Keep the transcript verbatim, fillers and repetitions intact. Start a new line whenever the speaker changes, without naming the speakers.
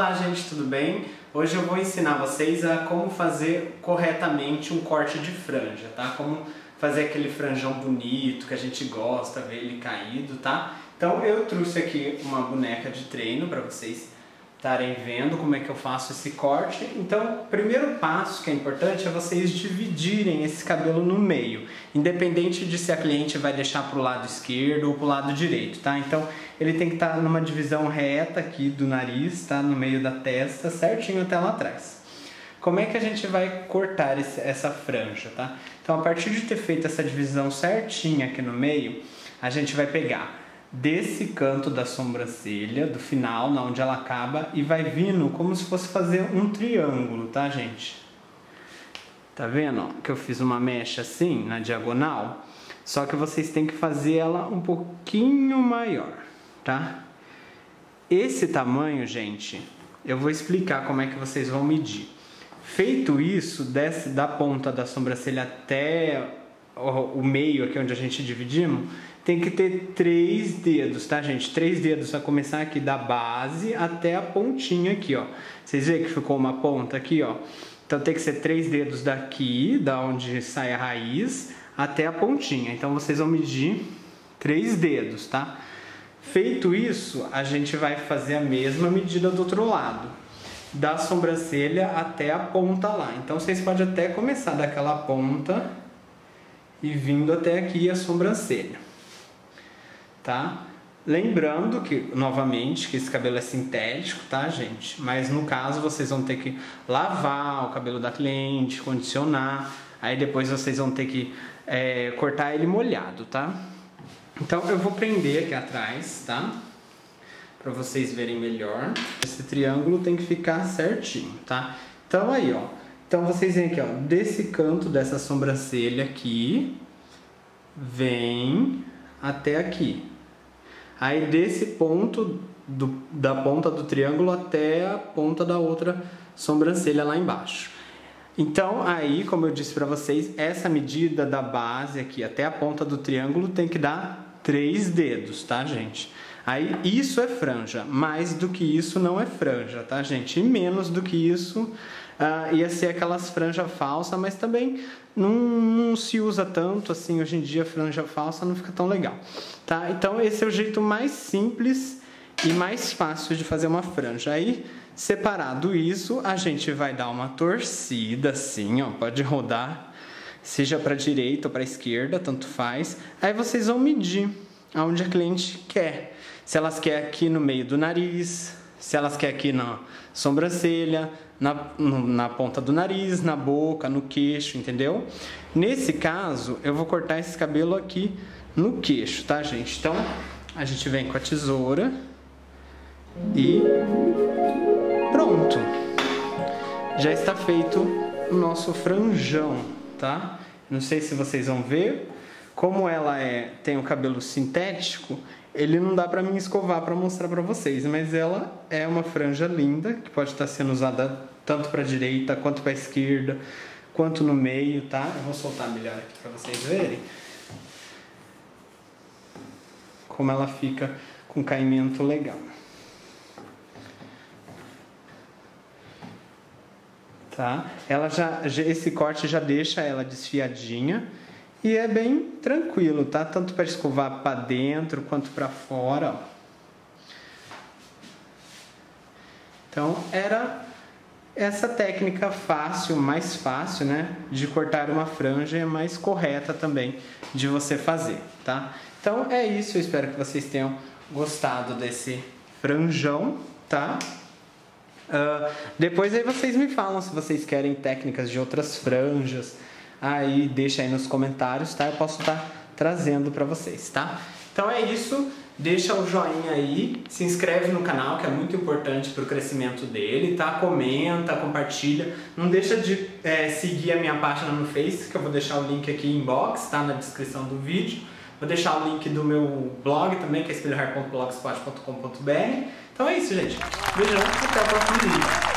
Olá gente, tudo bem? Hoje eu vou ensinar vocês a como fazer corretamente um corte de franja, tá? Como fazer aquele franjão bonito que a gente gosta, ver ele caído, tá? Então eu trouxe aqui uma boneca de treino para vocês estarem vendo como é que eu faço esse corte. Então o primeiro passo que é importante é vocês dividirem esse cabelo no meio, independente de se a cliente vai deixar para o lado esquerdo ou para o lado direito, tá? Então ele tem que estar numa divisão reta aqui do nariz, tá? No meio da testa, certinho até lá atrás. Como é que a gente vai cortar esse, essa franja, tá? Então a partir de ter feito essa divisão certinha aqui no meio, a gente vai pegar desse canto da sobrancelha, do final, na onde ela acaba, e vai vindo como se fosse fazer um triângulo, tá, gente? Tá vendo, ó, que eu fiz uma mecha assim, na diagonal? Só que vocês têm que fazer ela um pouquinho maior, tá? Esse tamanho, gente, eu vou explicar como é que vocês vão medir. Feito isso, desce da ponta da sobrancelha até o meio aqui onde a gente dividimos, tem que ter três dedos, tá, gente? Três dedos para começar aqui da base até a pontinha aqui, ó. Vocês veem que ficou uma ponta aqui, ó? Então tem que ser três dedos daqui, da onde sai a raiz, até a pontinha. Então vocês vão medir três dedos, tá? Feito isso, a gente vai fazer a mesma medida do outro lado, da sobrancelha até a ponta lá. Então vocês podem até começar daquela ponta e vindo até aqui a sobrancelha. Tá? Lembrando que, novamente, que esse cabelo é sintético, tá, gente? Mas no caso vocês vão ter que lavar o cabelo da cliente, condicionar, aí depois vocês vão ter que é, cortar ele molhado, tá? Então eu vou prender aqui atrás, tá? Pra vocês verem melhor. Esse triângulo tem que ficar certinho, tá? Então aí, ó. Então vocês veem aqui, ó, desse canto dessa sobrancelha aqui, vem até aqui. Aí desse ponto do, da ponta do triângulo até a ponta da outra sobrancelha lá embaixo. Então aí, como eu disse para vocês, essa medida da base aqui até a ponta do triângulo tem que dar três dedos, tá, gente? Aí isso é franja, mais do que isso não é franja, tá, gente? E menos do que isso Uh, ia ser aquelas franjas falsas, mas também não, não se usa tanto assim hoje em dia. Franja falsa não fica tão legal, tá? Então esse é o jeito mais simples e mais fácil de fazer uma franja. Aí, separado isso, a gente vai dar uma torcida assim, ó, pode rodar, seja para direita ou para esquerda, tanto faz. Aí vocês vão medir aonde a cliente quer, se elas querem aqui no meio do nariz, se elas querem aqui na sobrancelha, na, no, na ponta do nariz, na boca, no queixo, entendeu? Nesse caso, eu vou cortar esse cabelo aqui no queixo, tá, gente? Então, a gente vem com a tesoura e pronto! Já está feito o nosso franjão, tá? Não sei se vocês vão ver. Como ela é, tem o cabelo sintético, ele não dá pra mim escovar pra mostrar pra vocês, mas ela é uma franja linda, que pode estar sendo usada tanto pra direita, quanto pra esquerda, quanto no meio, tá? Eu vou soltar melhor aqui pra vocês verem como ela fica com caimento legal. Tá? Ela já, esse corte já deixa ela desfiadinha. E é bem tranquilo, tá? Tanto para escovar para dentro quanto para fora, ó. Então, era essa técnica fácil, mais fácil, né? De cortar uma franja e mais correta também de você fazer, tá? Então, é isso. Eu espero que vocês tenham gostado desse franjão, tá? Uh, depois aí vocês me falam se vocês querem técnicas de outras franjas. Aí deixa aí nos comentários, tá? Eu posso estar trazendo pra vocês, tá? Então é isso, deixa o joinha aí, se inscreve no canal, que é muito importante pro crescimento dele, tá? Comenta, compartilha, não deixa de é, seguir a minha página no Face, que eu vou deixar o link aqui inbox, tá? Na descrição do vídeo. Vou deixar o link do meu blog também, que é espelho hair ponto blogspot ponto com ponto br. Então é isso, gente. Beijão, até o próximo vídeo.